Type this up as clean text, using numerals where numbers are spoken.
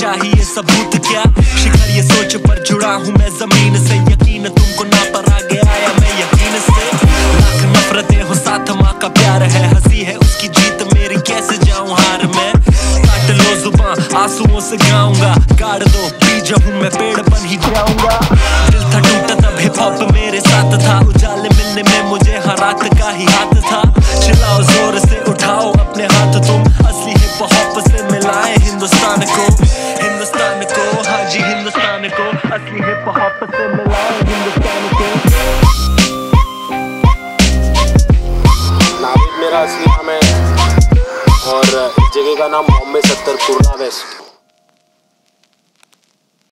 चाहिए सबूत क्या? शिखर ये सोच पर जुड़ा हूँ मैं जमीन से, यकीन तुमको ना पर आगे आया मैं यकीन से। लाख नफरतें हो साथ माँ का प्यार है, हंसी है उसकी जीत मेरी कैसे जाऊँ हार में। काट लो जुबान आंसुओं से गाऊंगा, गाड़ दो बीज हूँ मैं पेड़ बन ही जाऊंगा। दिल था टूटा तब हिप हॉप मेरे साथ था, उजाले मिलने में मुझे हर रात का ही हाथ था। चिल्लाओ जोर से उठाओ अपने हाथ तुम, असली हिप हॉप से मिलाए हिंदुस्तान को। हिंदुस्तान को हाँ जी हिंदुस्तान को, असली हिप हॉप से मिलाए हिंदुस्तान को। नाविद मेरा असली नाम है और इस जगह का नाम बॉम्बे 70 पूर्णा वेस्ट।